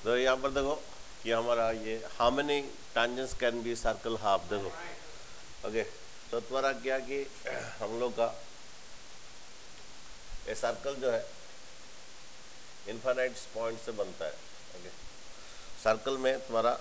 तो यहाँ पर देखो कि हमारा ये how many tangents can be circle have, देखो ओके। तो तुम्हारा क्या कि हम लोग का ये सर्कल जो है इनफाइनाइट पॉइंट से बनता है। ओके, सर्कल में तुम्हारा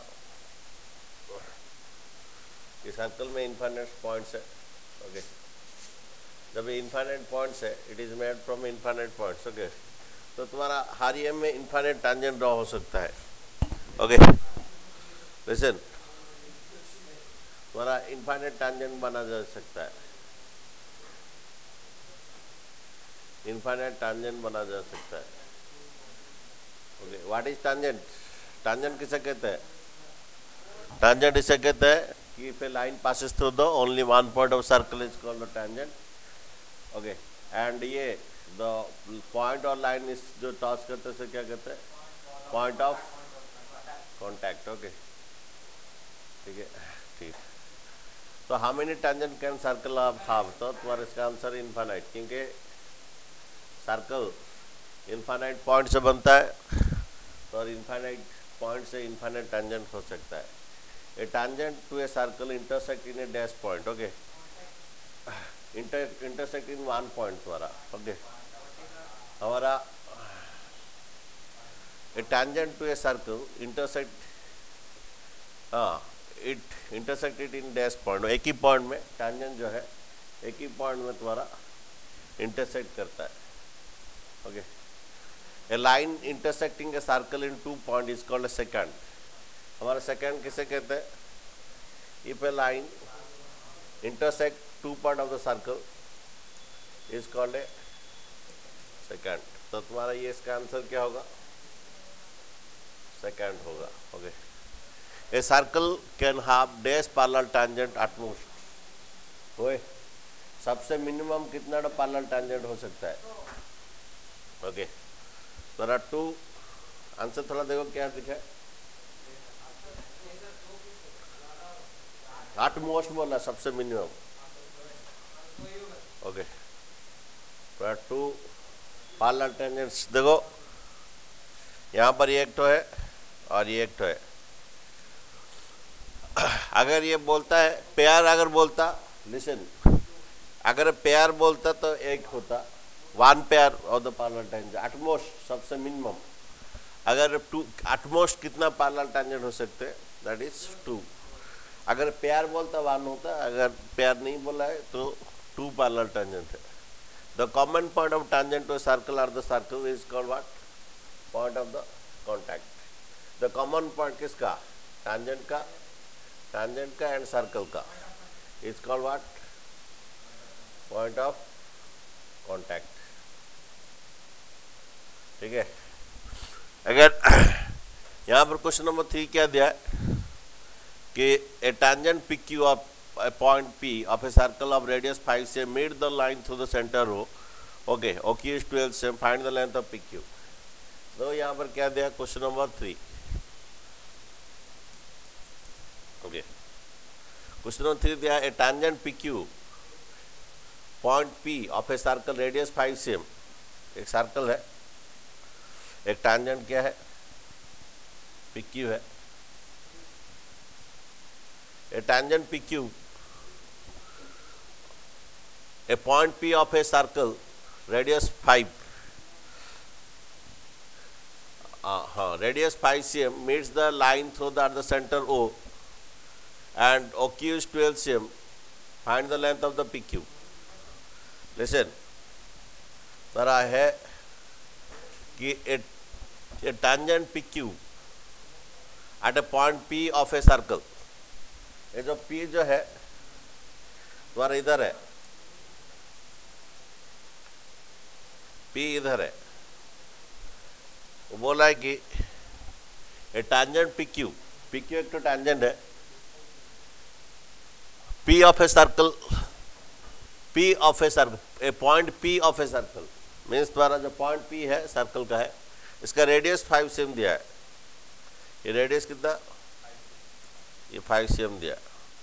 ये सर्कल में इनफाइनाइट पॉइंट्स है। ओके, जब ये इनफाइनाइट पॉइंट्स है it is made from infinite points. Okay, तो तुम्हारा हर एम में इनफाइनाइट टेंजेंट ड्रॉ हो सकता है। ओके लिसन, तुम्हारा इनफाइनाइट टेंजेंट बना जा सकता है, इनफाइनाइट टेंजेंट बना जा सकता है। Okay, what is tangent? Tangent किसे कहते हैं? टेंजेंट इसे कहते हैं कि if a line passes through the only one point of circle is called the tangent. Okay, and ये द पॉइंट और लाइन इस जो टॉस करते हैं क्या कहते हैं? Point of contact. ओके ठीक है, ठीक। तो how many tangent can circle have? तो तुम्हारा इसका आंसर इनफाइनाइट, क्योंकि सर्कल इनफाइनाइट पॉइंट से बनता है, तो और इनफाइनाइट पॉइंट से इनफाइनाइट टेंजेंट हो सकता है। A tangent to a circle intersect in a dash point. Okay, intersect in one point तुम्हारा। ओके, हमारा a tangent to a circle intersect, हाँ it intersected in dash point, एक ही point में टेंजेंट जो है एक ही पॉइंट में तुम्हारा इंटरसेक्ट करता है। Okay, a line intersecting a circle in two point is called a secant. हमारा सेकंड किसे कहते हैं? If a line intersect two point of the circle is called a secant. तो तुम्हारा ये इसका आंसर क्या होगा? सेकंड होगा। Okay, a circle can have dash parallel tangent at most. ओए, सबसे मिनिमम कितना पैरेलल टेंजेंट हो सकता है? ओके, तो टू आंसर थोड़ा देखो क्या दिखा है। एट मोस्ट बोला, सबसे मिनिमम। ओके, तो टू पैरेलल टेंजेंट्स देखो, यहाँ पर ये एक तो है और ये एक तो है। अगर ये बोलता है पेयर, अगर बोलता, लिसन, अगर पेयर बोलता तो एक होता, one pair of the parallel tangent at most, सबसे मिनिमम। अगर टू एटमोस्ट कितना पैरेलल टेंजेंट हो सकते हैं? That is two. अगर पेयर बोलता वन होता, अगर पेयर नहीं बोला है तो टू पैरेलल टेंजेंट है। The common point of tangent to circle और the circle is called what? Point of the contact. The common point किसका? टेंजेंट का, टेंजेंट का एंड सर्कल का is called what? Point of contact. ठीक है, अगर यहाँ पर क्वेश्चन नंबर 3 क्या दिया है कि a tangent P Q of a point P of a circle of radius 5 cm meet the line through the center O. Okay, OQ is 12 cm. Find the length of PQ. तो यहाँ पर क्या दिया? Question number 3। ओके, question number 3 दिया a tangent PQ point P of a circle radius 5 cm। एक circle है, एक टेंजेंट क्या है? PQ है। A tangent PQ, a point P of a circle radius 5 radius 5 cm meets the line through the, at the center O and OQ is 12 cm. Find the length of the PQ. Listen, तरह है कि a tangent PQ at a point P of a circle, ये जो P जो है तुम्हारा इधर है, P इधर है, वो बोला है कि ए टेंजेंट PQ, PQ एक तो टेंजेंट है, P of a circle, P of a circle, a point P of a circle means तुम्हारा जो पॉइंट P है सर्कल का है, इसका रेडियस 5 cm दिया है। ये रेडियस कितना? ये 5 cm दिया।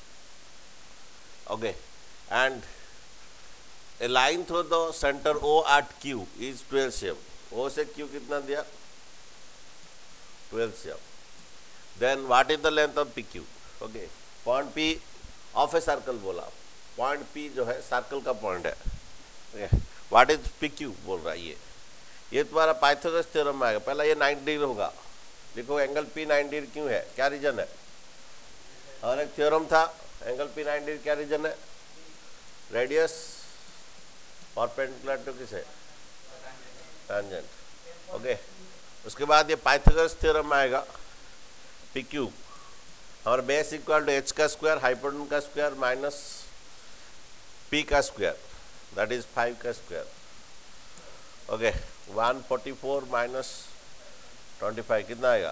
Okay, and a line through the centre O at Q is 12 cm। O से Q कितना दिया? 12 cm. Then what is the length of PQ? Okay, point P of a circle बोला, point P जो है circle का point है. okay. What is PQ बोल रहा है ये तुम्हारा पाइथागोरस थ्योरम में आएगा. पहला ये 90 डिग्री होगा. देखो एंगल P 90 डिग्री क्यों है, क्या रीजन है? और एक थ्योरम था एंगल P 90 डिग्री, क्या रीजन है? रेडियस परपेंडिकुलर टू किसे? टैंजेंट. ओके, उसके बाद ये पाइथागोरस थ्योरम में आएगा PQ और बेस इक्वल टू h का स्क्वायर हाइपोटेन्यूज का स्क्वायर माइनस P का स्क्वायर, दैट इज 5 का स्क्वायर. ओके, 144 माइनस 25 कितना आएगा?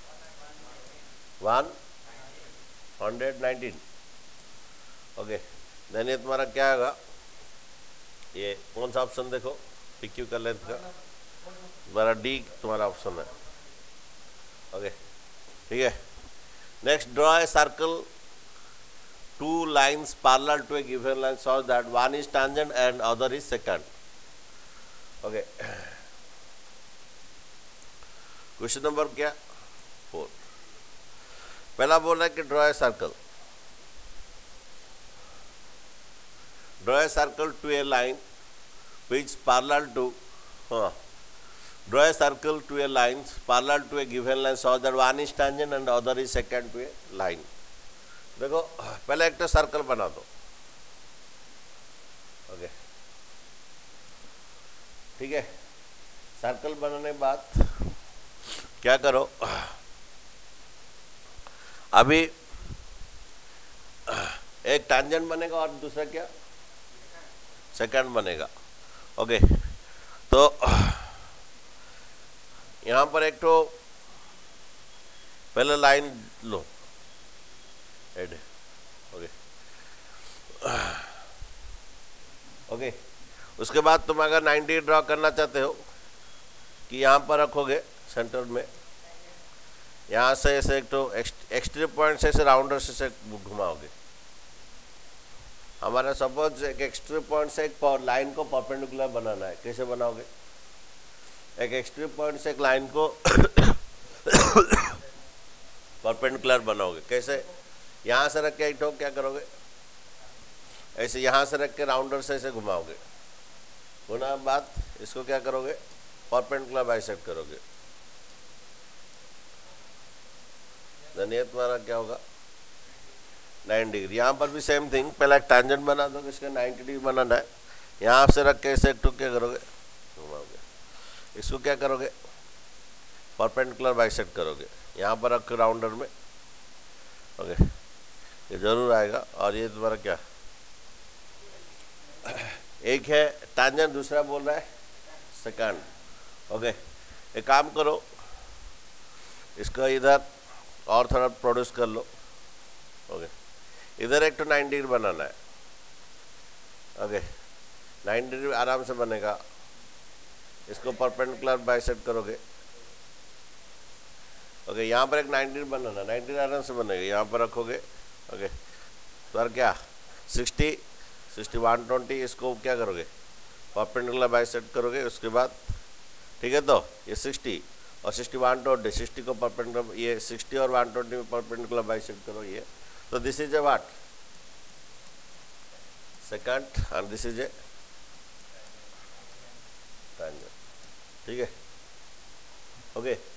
119. ओके, देन ये तुम्हारा क्या आएगा? ये कौन सा ऑप्शन देखो PQ का लेंथ का? तुम्हारा D तुम्हारा ऑप्शन है. ओके, ठीक है. Next, draw a circle, two lines parallel to a given line so that one is tangent and other is secant. Okay. Question number क्या? 4. पहला बोल रहा है कि draw a circle. Draw a circle to a line which parallel to draw a circle to a line parallel to a given line so that one is tangent and other is secant to a line. देखो पहले एक तो circle बना दो. Okay, ठीक है. Circle बनाने के बाद क्या करो, अभी एक टैंजेंट बनेगा और दूसरा क्या? सेकंड बनेगा. ओके, तो यहां पर एक तो पहले लाइन लो. ओके, ओके, उसके बाद तुम अगर 90 ड्रॉ करना चाहते हो कि यहाँ पर रखोगे सेंटर में, यहाँ से ऐसे एक तो एक्सट्रीम पॉइंट से राउंडर से घुमाओगे. हमारा सपोज एक एक्सट्रीम पॉइंट से एक लाइन को परपेंडिकुलर बनाना है. कैसे बनाओगे? एक एक्सट्रीम पॉइंट से एक लाइन को परपेंडिकुलर बनाओगे. कैसे? यहाँ से रख के एक क्या करोगे? ऐसे यहाँ से रख के राउंडर से ऐसे घुमाओगे. होना बात, इसको क्या करोगे? परपेंडिकुलर बाइसेक्ट करोगे. धनिया तुम्हारा क्या होगा? 90 डिग्री. यहाँ पर भी सेम थिंग, पहले एक टैंजेंट बना दो, इसका 90 डिग्री बनाना है. यहाँ से रख के ऐसे एक क्या करोगे? घुमाओगे. इसको क्या करोगे? परपेंडिकुलर बाइसेक्ट करोगे. यहाँ पर रख के राउंडर में. ओके, ये जरूर आएगा. और ये तुम्हारा क्या? एक है टैंजेंट, दूसरा बोल रहा है सेकंड. ओके, एक काम करो, इसका इधर और थोड़ा प्रोड्यूस कर लो. ओके, इधर एक तो 90 डिग्री बनाना है. ओके, 90 डिग्री आराम से बनेगा. इसको परपेंडिकुलर बाइसेक्ट करोगे. ओके, यहाँ पर एक 90 डिग्री बनाना, 90 डिग्री आराम से बनेगा. यहाँ पर रखोगे. ओके, तो क्या 60, 60, 120, इसको क्या करोगे? परपेंडिकुलर बाइसेक्ट करोगे. उसके बाद ठीक है, तो ये 60 और 60 120, 60 को परपेंडिकुलर, ये 60 और 120 में परपेंडिकुलर बाइसेक्ट करो. ये तो this is a what? Secant, and this is a tangent. ठीक है. ओके.